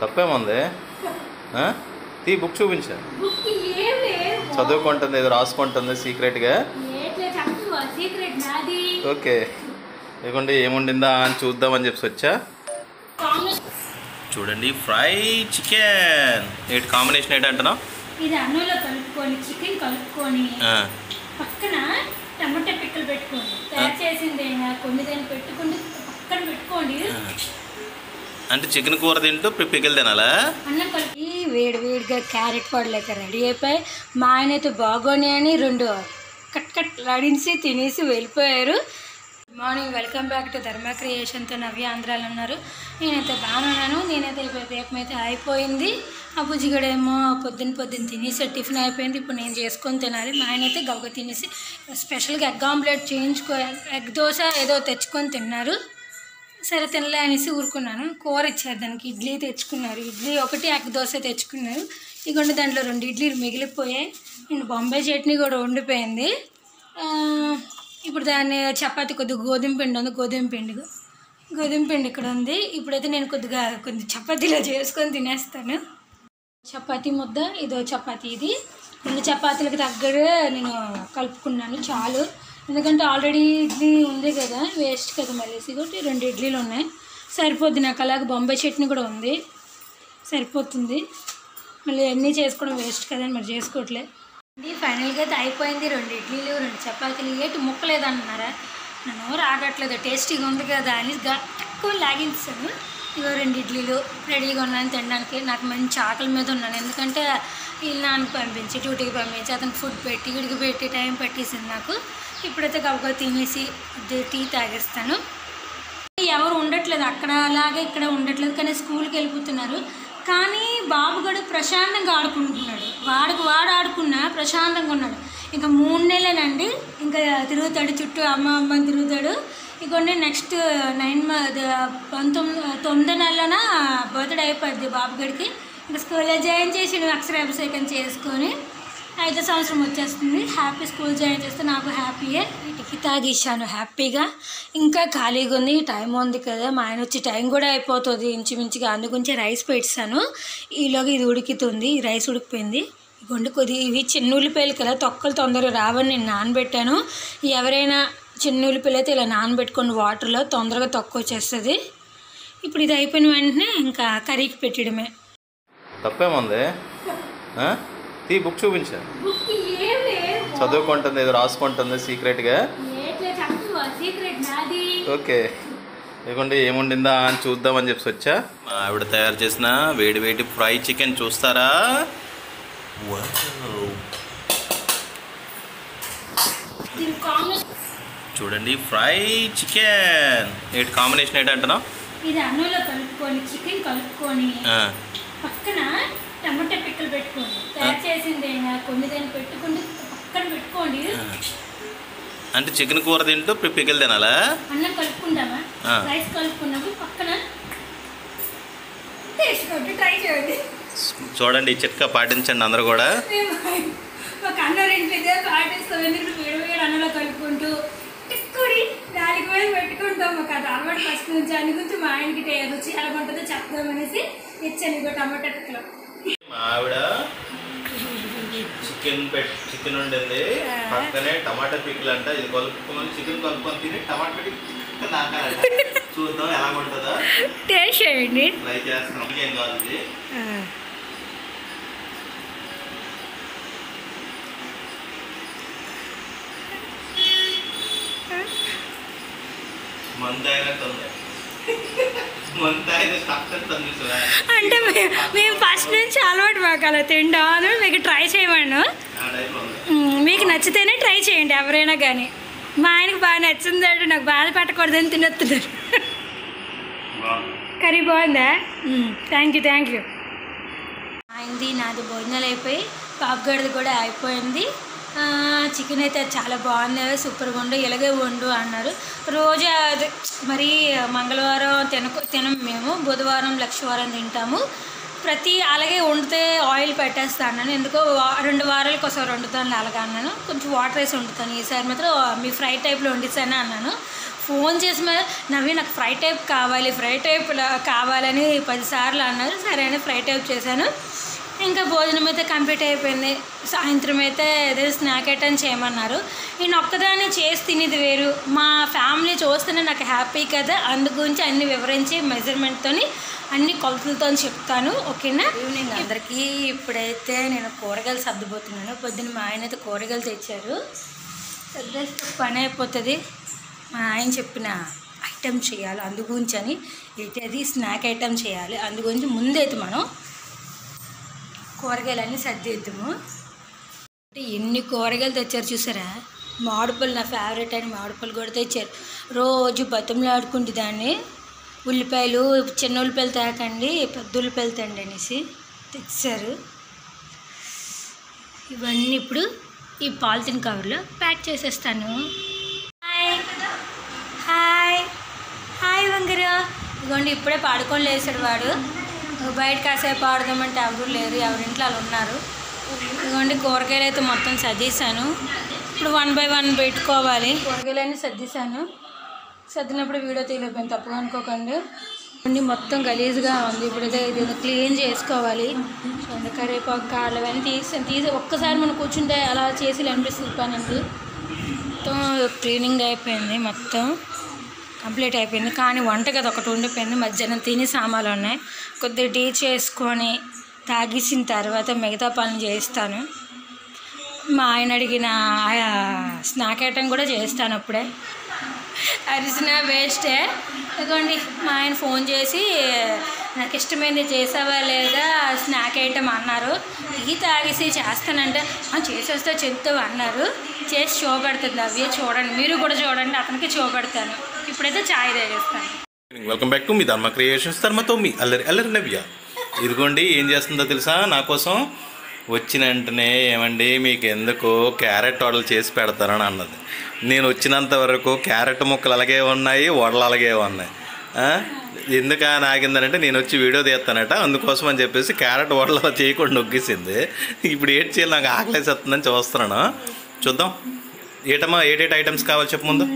తప్పేముంది? తీ బుక్ చూపించా. చదువుకుంటుంది, ఏదో రాసుకుంటుంది సీక్రెట్గా. ఓకే, ఇదిగోండి ఏముండిందా అని చూద్దామని చెప్పి వచ్చా. చూడండి, ఫ్రై చికెన్. ఏంటి కాంబినేషన్ ఏంటంటున్నావు? ఇది అన్నంలో కలుపుకొని చికెన్ కలుపుకొని పక్కన టమాటా పిక్కలు పెట్టుకోండి. తయారు చేసింది కొన్ని దాన్ని పెట్టుకుంటే పక్కన పెట్టుకోండి. అంటే చికెన్ కూర తింటూ పిక్కలు తినాలా? అన్నం కలిపి వేడి వేడిగా క్యారెట్ పడలు అయితే రెడీ అయిపోయి మా ఆయన అయితే బాగోని అని 2 కట్ లాడించి తినేసి వెళ్ళిపోయారు. Good morning, welcome back to Dharma క్రియేషన్తో నవ్య ఆంధ్రాలు ఉన్నారు. నేనైతే బాగున్నాను. నేనైతే దీపం అయితే అయిపోయింది. ఆ బుజ్జిగడేమో పొద్దున్న తినేసి టిఫిన్ అయిపోయింది. ఇప్పుడు నేను చేసుకొని తినాలి. మా ఆయన అయితే గవ్వ తినేసి స్పెషల్గా ఎగ్ ఆమ్లెట్ ఎగ్ దోశ ఏదో తెచ్చుకొని తిన్నారు. సరే తినలే అనేసి ఊరుకున్నాను. కూర ఇచ్చారు దానికి, ఇడ్లీ తెచ్చుకున్నారు. ఇడ్లీ ఒకటి ఎగ్ దోశ తెచ్చుకున్నారు. ఇదిగోండి దాంట్లో 2 ఇడ్లీలు మిగిలిపోయాయి. నేను బొంబాయి చట్నీ కూడా ఉండిపోయింది. ఇప్పుడు దాన్ని చపాతీ కొద్దిగా గోధుమ పిండి ఉంది, గోధుమ పిండి ఇక్కడ ఉంది. ఇప్పుడైతే నేను కొద్దిగా చపాతీలో చేసుకొని తినేస్తాను. చపాతీ ముద్ద, ఇదో చపాతీ. ఇది 2 చపాతీలకు తగ్గగా నేను కలుపుకున్నాను చాలు. ఎందుకంటే ఆల్రెడీ ఇడ్లీ ఉంది కదా, వేస్ట్ కదా మళ్ళీ. కాబట్టి 2 ఇడ్లీలు ఉన్నాయి, సరిపోద్ది నాకు. అలాగే బొంబాయి చట్నీ కూడా ఉంది, సరిపోతుంది. మళ్ళీ అన్నీ చేసుకోవడం వేస్ట్ కదని మరి చేసుకోవట్లే. ఫైనల్గా అయితే అయిపోయింది. 2 ఇడ్లీలు 2 చపాతీలు. ఏంటి ముక్కలేదన్నారా? నన్ను రాగట్లేదు, టేస్టీగా ఉంది కదా అని తక్కువ లాగించాను. ఇగో 2 ఇడ్లీలు రెడీగా ఉన్నాను తినడానికి. నాకు మంచి ఆకలి మీద ఉన్నాను. ఎందుకంటే వీళ్ళు నాన్నకి పంపించి డ్యూటీకి పంపించి అతనికి ఫుడ్ పెట్టి ఇడికి పెట్టి టైం పట్టేసింది నాకు. ఇప్పుడైతే గబగబా తినేసి టీ తాగేస్తాను. ఎవరు ఉండట్లేదు అక్కడ, అలాగే ఇక్కడ ఉండట్లేదు. కానీ స్కూల్కి వెళ్ళిపోతున్నారు. కానీ బాబు గడు ప్రశాంతంగా ఆడుకుంటున్నాడు. వాడు ఆడుకున్నా ప్రశాంతంగా ఉన్నాడు. ఇంకా 3 నెలలేనండి, ఇంకా తిరుగుతాడు చుట్టూ, అమ్మ తిరుగుతాడు. ఇగోండి నెక్స్ట్ 9 నెలలోన బర్త్డే అయిపోద్ది బాబు గడికి. ఇంకా స్కూల్లో జాయిన్ చేసి అక్షరాభిషేకం చేసుకొని 5వ సంవత్సరం వచ్చేస్తుంది. హ్యాపీ స్కూల్ జాయిన్ చేస్తే నాకు హ్యాపీయే. టీ తాగిస్తాను హ్యాపీగా. ఇంకా ఖాళీగా ఉంది, టైం ఉంది కదా. మా ఆయన వచ్చి టైం కూడా అయిపోతుంది ఇంచుమించుగా. అందుగురించి రైస్ పెట్టాను. ఈలోగా ఇది ఉడుకుతుంది. ఈ రైస్ ఉడికిపోయింది. ఇవి చిన్న ఉల్లిపాయలు కదా, తొక్కలు తొందరగా రావని నేను నానబెట్టాను. ఎవరైనా చిన్న ఉల్లిపాయలు అయితే ఇలా నానబెట్టుకుని వాటర్లో తొందరగా తొక్క వచ్చేస్తుంది. ఇప్పుడు ఇది అయిపోయిన వెంటనే ఇంకా కర్రీకి పెట్టడమే. తప్పేముంది? తీ బుక్ చూపించా. చదువుకుంటుంది, ఏదో రాసుకుంటుంది సీక్రెట్గా. ఓకే, ఇదిగోండి ఏముండిందా అని చూద్దామని చెప్పి వచ్చా. ఆవిడ తయారు చేసిన వేడి ఫ్రై చికెన్ చూస్తారా? చూడండి, ఫ్రై చికెన్. ఏంటి కాంబినేషన్ ఏంటంటున్నావు? ఇది అన్నంలో కలుపుకొని చికెన్ కలుపుకొని పక్కన టమాటా పిక్కలు పెట్టుకోండి. తయారు చేసింది కొన్ని దాన్ని పెట్టుకుంటే పక్కన పెట్టుకోండి. అంటే చికెన్ కూర తింటూ పిక్కలు తినాలా? అన్నం కలుపుకుంటామా, రైస్ కలుపుకున్నప్పుడు పక్కన టేస్ట్ కొట్టి ట్రై చేయండి. చూడండి, ఈ చిట్కా పాటించండి అందరూ కూడా. ఒక అన్నం 2 పాటిస్తాం. ఎందుకంటే వేడి అన్నంలో కలుపుకుంటూ టిక్కుడి 4 వేలు పెట్టుకుంటాం. ఒక అలవాటు ఫస్ట్ నుంచి. అని గురించి మా ఆయనకి రుచి ఎలా ఉంటుందో చెప్దామనేసి ఇచ్చాను. ఇగో టమాటా పిక్కలు. ఆవిడ చికెన్ ఉండింది, పక్కనే టమాటా పిక్కలు అంట. ఇది కలుపుకొని చికెన్ కలుపుకొని తిని టమాటా పిక్కలు నాకాలంట. చూద్దాం ఎలా ఉంటుందో, టేస్ట్ చేయండి. ట్రై చేస్తున్నాం. ఏం కాదు ఇది. అంటే మేము ఫస్ట్ నుంచి అలవాటు మాకు అలా తింటాను. మీకు ట్రై చేయమను, మీకు నచ్చితేనే ట్రై చేయండి ఎవరైనా కానీ. మా ఆయనకి బాగా నచ్చింది అంటే నాకు బాధ పెట్టకూడదని తినేస్తున్నారు. కర్రీ బాగుందా? Thank you. అయింది, నాది భోజనాలు అయిపోయి పాపగడిది కూడా అయిపోయింది. చికెన్ అయితే చాలా బాగుంది, సూపర్గా ఉండు, ఇలాగే వండు అన్నారు. రోజు అది మరి మంగళవారం తినం మేము, బుధవారం లక్షవారం తింటాము. అలాగే వండితే ఆయిల్ పెట్టేస్తాను అన్నాను. ఎందుకో 2 వారాలకు ఒకసారి వండుతాను అలాగా అన్నాను. కొంచెం వాటర్ వేసి వండుతాను. ఈసారి మాత్రం మీ ఫ్రై టైప్లో వండిస్తాను అన్నాను. ఫోన్ చేసి నవ్వి నాకు ఫ్రై టైప్ కావాలని 10 సార్లు అన్నారు. సరే అని ఫ్రై టైప్ చేశాను. ఇంకా భోజనం అయితే కంప్లీట్ అయిపోయింది. సాయంత్రం అయితే ఏదో స్నాక్ ఐటమ్ చేయమన్నారు. నేను ఒక్కదాన్ని చేసి తినేది వేరు, మా ఫ్యామిలీ చూస్తేనే నాకు హ్యాపీ కదా, అందు గురించి అన్ని వివరించి మెజర్మెంట్తో అన్ని కొలతలతో చెప్తాను. ఓకేనా? ఈవినింగ్ అందరికీ ఇప్పుడైతే నేను కూరగాయలు సర్దుపోతున్నాను. పొద్దున్న మా ఆయన అయితే కూరగాయలు తెచ్చారు. సర్దేస్తే పని అయిపోతుంది. మా ఆయన చెప్పిన ఐటెం చేయాలి, అందు గురించి అని అయితే అది స్నాక్ ఐటెం చేయాలి. అందు గురించి ముందైతే మనం కూరగాయలన్నీ సర్దిద్దాము. అంటే ఎన్ని కూరగాయలు తెచ్చారు చూసారా. మామిడిపళ్ళు నా ఫేవరెట్ అని మామిడిపళ్ళు కూడా తెచ్చారు. రోజు బతంలాడుకుంటే దాన్ని ఉల్లిపాయలు చిన్న ఉల్లిపాయలు తాకండి పెద్ద ఉల్లిపాయలు తండి అనేసి తెచ్చారు. ఇవన్నీ ఇప్పుడు ఈ పాలిథిన్ కవర్లో ప్యాక్ చేసేస్తాను. Hi hi hi Vangara. ఇదిగోండి ఇప్పుడే పాడుకొని లేచాడు వాడు. బయట కాసేపు ఆడదామంటే ఎవరు లేరు, ఎవరింట్లో వాళ్ళు ఉన్నారు. ఇదిగోండి కూరగాయలు అయితే మొత్తం సర్దీసాను. ఇప్పుడు 1 by 1 పెట్టుకోవాలి. కూరగాయలన్నీ సర్దీసాను. సర్దినప్పుడు వీడియో తీయలేకపోయింది, తప్పుగా అనుకోకండి. అన్నీ మొత్తం గలీజ్గా ఉంది. ఇప్పుడైతే ఇది క్లీన్ చేసుకోవాలి. కరివేపాకు కాళ్ళు అవన్నీ తీసి ఒక్కసారి మనం కూర్చుంటే అలా చేసి అనిపిస్తుంది పని అండి. మొత్తం క్లీనింగ్ అయిపోయింది, మొత్తం కంప్లీట్ అయిపోయింది. కానీ వంటగది ఒకటి ఉండిపోయింది. మధ్యాహ్నం తిని సామాన్లు ఉన్నాయి. కొద్దిగా టీ చేసుకొని తాగేసిన తర్వాత మిగతా పనులు చేస్తాను. మా ఆయన అడిగిన స్నాక్ ఐటమ్ కూడా చేస్తాను. అప్పుడే అరిసిన వేస్టే. ఇదిగోండి మా ఆయన ఫోన్ చేసి నాకు ఇష్టమైనది చేసావా లేదా స్నాక్ ఐటమ్ అన్నారు. టీ తాగేసి చేస్తానంటే చేసేస్తే చెప్తావు అన్నారు. చేసి చూపెడుతుంది. అవి చూడండి, మీరు కూడా చూడండి, అతనికి చూపెడతాను. ఇప్పుడైతే ఛాయ్ తాగేస్తాను. వెల్కమ్ బ్యాక్ టు మీ ధర్మ క్రియేషన్స్, ధర్మతో మీ అల్లరి నవ్య. ఇదిగోండి ఏం చేస్తుందో తెలుసా, నా కోసం వచ్చిన వెంటనే ఏమండి మీకు ఎందుకు క్యారెట్ వడలు చేసి పెడతారని అన్నది. నేను వచ్చినంత వరకు క్యారెట్ ముక్కలు అలాగే ఉన్నాయి, వడలు అలాగే ఉన్నాయి. ఎందుకు ఆగిందనంటే నేను వచ్చి వీడియో తీస్తానట, అందుకోసం అని చెప్పేసి క్యారెట్ వడలు అలా చేయకుండా నొగ్గేసింది. ఇప్పుడు ఏటి చేయాలి, నాకు ఆకలేసేస్తుందని చూస్తున్నాను. చూద్దాం ఏటేటి ఐటమ్స్ కావాలి చెప్పు ముందు.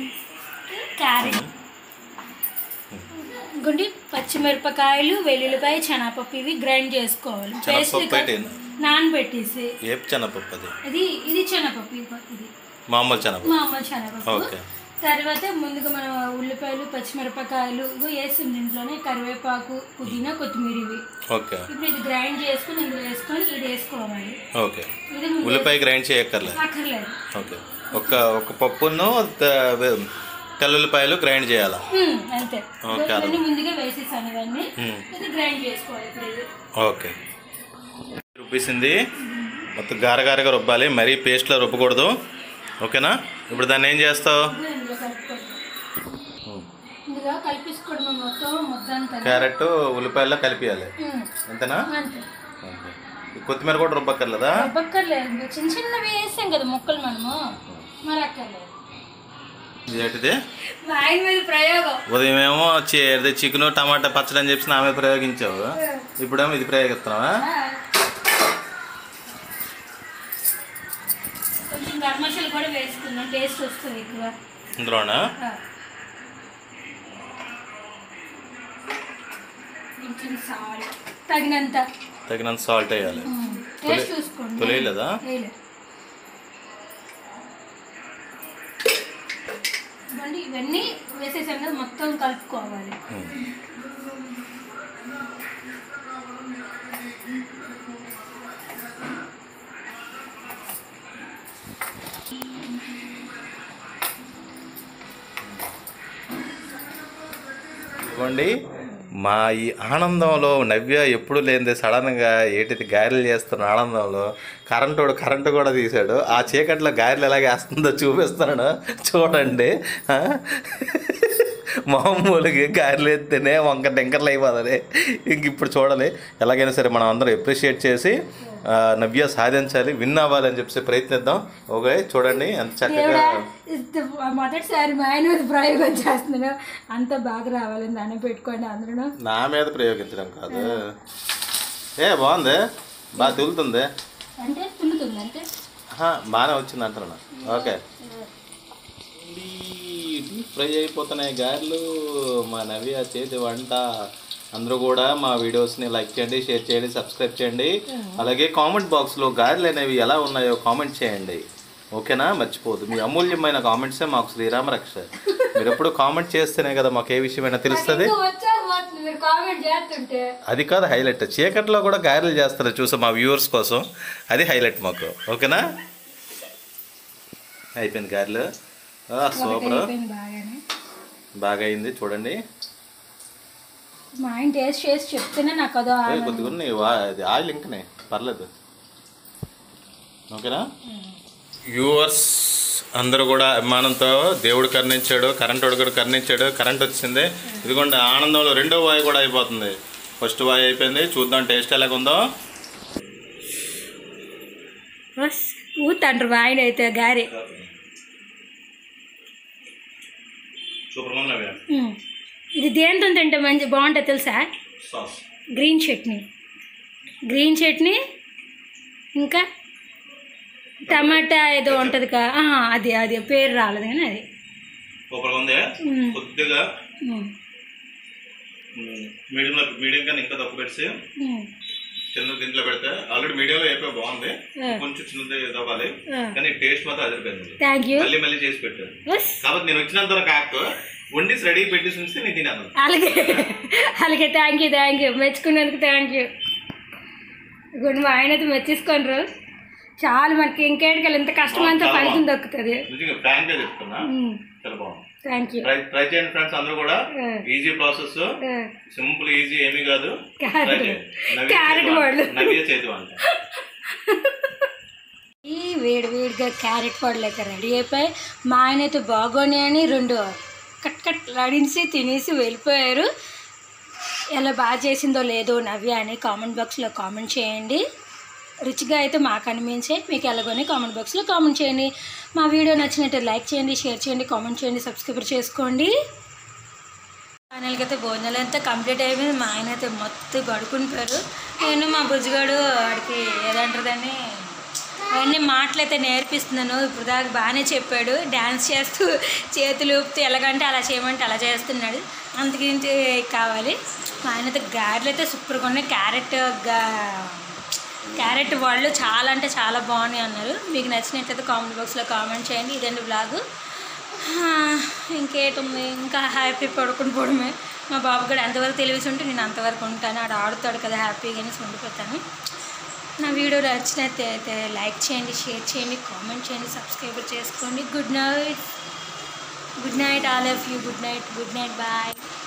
గుండి పచ్చిమిరపకాయలు, వెల్లుల్లిపాయ, శనగపప్పు ఇవి గ్రైండ్ చేసుకోవాలి. పేస్ట్ నానబెట్టేసి. ఏ శనగపప్పు అది? ఇది శనగపప్పు, ఇది మామూలు శనగపప్పు. తర్వాత ముందుగా మనం ఉల్లిపాయలు పచ్చిమిరపకాయలు వేసి ఇంట్లోనే కరివేపాకు, పుదీనా, కొత్తిమీర ఇవి. ఇప్పుడు ఇది గ్రైండ్ చేసుకుని ఇందులో వేసుకొని ఇది వేసుకోవాలి. ఉల్లిపాయ గ్రైండ్ చేయక్కర్లేదు. ఓకే. ఒక పప్పును తెల్లుల్లిపాయలు గ్రైండ్ చేయాలా? అంతే. ముందుగా వేసేసాను ఇవన్నీ. ఇది గ్రైండ్ చేసుకోవాలి. ఓకే. రుబ్బేసింది మొత్తం గారగారగా రుబ్బాలి, మరీ పేస్ట్లో రుబ్బకూడదు. ఓకేనా? ఇప్పుడు దాన్ని ఏం చేస్తావు? క్యారెట్ ఉల్లిపాయల్లో కలిపియాలి, అంతేనా? కొత్తిమీర కూడా రుబ్బక్కర్లేదా? రుబ్బక్కర్లేదు, చిన్న చిన్నవి వేసాం కదా ముక్కలు మనము, మరి అక్కర్లేదు. ఉదయం ఏమో చికెన్ టమాటా పచ్చడి అని చెప్పి ఆమె ప్రయోగించావు, ఇప్పుడేమో ఇది ప్రయోగిస్తున్నావా? ఇందులోనా? తగినంత సాల్ట్ వేయాలి. తొలేయలేదా? ఇవన్నీ వేసేసాం కదా, మొత్తం కలుపుకోవాలి. ఇవ్వండి మా ఈ ఆనందంలో నవ్య ఎప్పుడు లేనిదే సడన్గా ఏటిది గారెలు చేస్తున్న ఆనందంలో కరెంటు కూడా తీశాడు. ఆ చీకట్లో గారెలు ఎలాగ వేస్తుందో చూపిస్తున్నాడు చూడండి. మామూలుగా గారెలు ఎత్తేనే వంక టెంకర్లు అయిపోతుంది. ఇంక ఇప్పుడు చూడాలి, ఎలాగైనా సరే మనం అందరం అప్రిషియేట్ చేసి నవ్య సాధించాలి, విన్ అవ్వాలని చెప్పి ప్రయత్నిద్దాం. ఓకే, చూడండి ఎంత చక్కగా. మొదటిసారి మా ఆయన మీద ప్రయోగం చేస్తున్నాను, అంత బాగా రావాలని దాన్ని పెట్టుకోండి అందరూ. నా మీద ప్రయోగించడం కాదు, బాగుంది, బాగా తులుతుంది అంటే తులుతుంది అంటే బాగానే వచ్చింది అంటున్నా. ఓకే, డీప్ ఫ్రై అయిపోతున్నాయి గారెలు. మా నవ్య చేతి వంట. అందరూ కూడా మా వీడియోస్ని లైక్ చేయండి, షేర్ చేయండి, సబ్స్క్రైబ్ చేయండి. అలాగే కామెంట్ బాక్స్లో గారెలు అనేవి ఎలా ఉన్నాయో కామెంట్ చేయండి. ఓకేనా? మర్చిపోదు. మీ అమూల్యమైన కామెంట్సే మాకు శ్రీరామ రక్ష. మీరు ఎప్పుడు కామెంట్ చేస్తేనే కదా మాకు ఏ విషయమైనా తెలుస్తుంది. అది కాదు హైలైట్. చీకట్లో కూడా గారెలు చేస్తారు చూసా మా వ్యూవర్స్ కోసం. అది హైలైట్ మాకు. ఓకేనా? అయిపోయింది గారెలు. సూపర్, బాగా అయింది. చూడండి, మా ఆయన టేస్ట్ చేసి చెప్తేనే నాకు అదో కొద్దిగా ఆయిల్ ఇంకనే పర్లేదు. ఓకేనా? వ్యూవర్స్ అందరూ కూడా అభిమానంతో దేవుడు కరుణించాడు, కరెంట్ వాడు కూడా కరుణించాడు. కరెంట్ వచ్చింది. ఇదిగోండి ఆనందంలో రెండో వాయి కూడా అయిపోతుంది. ఫస్ట్ వాయి అయిపోయింది. చూద్దాం టేస్ట్ ఎలాగుందో. ఊతంటారు వాయిన అయితే గారి. సూపర్ ఉన్నవి. ఇది దేంతో తింటే మంచి బాగుంటుంది తెలుసా? గ్రీన్ చట్నీ ఇంకా టమాటా ఏదో ఉంటుంది కా, అది పేరు రాలేదు కానీ అది కొద్దిగా మీడియం కన్నా ఇంకా తక్కువ పెట్టి చిన్న దీంట్లో పెడితే ఆల్రెడీ మీడియంలో అయిపోయి బాగుంది. కొంచెం చిన్నది అవ్వాలి కానీ టేస్ట్ మాత్రం అదిరిపోయింది. మళ్ళీ చేసి పెట్టాను కాబట్టి నేను వచ్చినంత వరకు వండిస్ రెడీ పెట్టేసి ఉంచితే నేను తినాను. అలాగే థ్యాంక్ యూ మెచ్చుకున్నందుకు థ్యాంక్ యూ. మా ఆయన అయితే మెచ్చేసుకోండ్రు. చాలా మనకి ఇంకేటికెళ్ళి ఎంత కష్టమంతా ఫలితం దొక్కుతుంది. Thank you. ట్రై చేయండి ఫ్రెండ్స్ అందరూ కూడా. ఈజీ ప్రాసెస్, సింపుల్ ఈజీ ఏమీ కాదు. ఈ వేడివేడిగా క్యారెట్ పళ్ళు అయితే రెడీ అయిపోయి మా ఆయన అయితే బాగోని అని 2 కట్ లాడించి తినేసి వెళ్ళిపోయారు. ఎలా బాగా చేసిందో లేదో నవ్య అని కామెంట్ బాక్స్లో కామెంట్ చేయండి. రుచిగా అయితే మాకు అనిపించే మీకు ఎలాగోని కామెంట్ బాక్స్లో కామెంట్ చేయండి. మా వీడియో నచ్చినట్టు లైక్ చేయండి, షేర్ చేయండి, కామెంట్ చేయండి, సబ్స్క్రైబ్ చేసుకోండి. ఛానల్కి అయితే భోజనాలు అంతా కంప్లీట్ అయిపోయింది. మా ఆయన అయితే మొత్తం పడుకునిపోయారు. నేను మా బుజ్జిగాడు వాడికి ఏదంటారని అవన్నీ మాటలైతే నేర్పిస్తున్నాను. ఇప్పుడు దాకా బాగానే చెప్పాడు. డ్యాన్స్ చేస్తూ చేతులు ఊపుతూ ఎలాగంటే అలా చేయమంటే అలా చేస్తున్నాడు. అంతకించి కావాలి. మా ఆయన అయితే గారెలు అయితే సూపర్గా ఉన్నాయి. క్యారెట్ వాళ్ళు చాలా అంటే చాలా బాగున్నాయి అన్నారు. మీకు నచ్చినట్లయితే కామెంట్ బాక్స్లో కామెంట్ చేయండి. ఇదండి బ్లాగు. ఇంకేటుంది, ఇంకా హ్యాపీ పడుకుని పోవడమే. మా బాబు కూడా ఎంతవరకు తెలిసి ఉంటే నేను అంతవరకు ఉంటాను. ఆడు ఆడుతాడు కదా హ్యాపీగానే ఉండిపోతాను. నా వీడియో నచ్చినట్లయితే లైక్ చేయండి, షేర్ చేయండి, కామెంట్ చేయండి, సబ్స్క్రైబ్ చేసుకోండి. Good night all of you. Good night bye.